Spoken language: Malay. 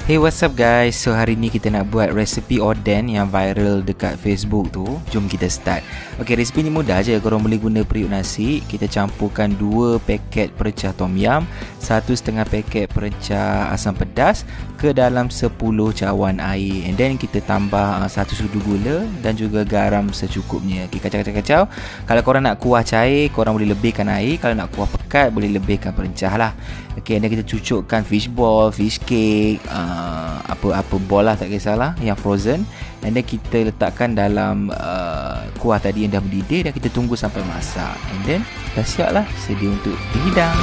Hey, what's up guys? So hari ni kita nak buat resepi Oden yang viral dekat Facebook tu. Jom kita start. Okay, resepi ni mudah je. Korang boleh guna periuk nasi. Kita campurkan 2 paket perecah tom yum, 1.5 paket perecah asam pedas ke dalam 10 cawan air. And then kita tambah 1 sudu gula dan juga garam secukupnya. Okay, kacau-kacau. Kalau korang nak kuah cair, korang boleh lebihkan air. Kalau nak kuah pekat, boleh lebihkan perecah lah. Okay, dan kita cucukkan fish ball, fish cake, apa ball lah, tak kisahlah, yang frozen. And then kita letakkan dalam kuah tadi yang dah mendidih, dan kita tunggu sampai masak. And then dah siap lah, sedia untuk dihidang.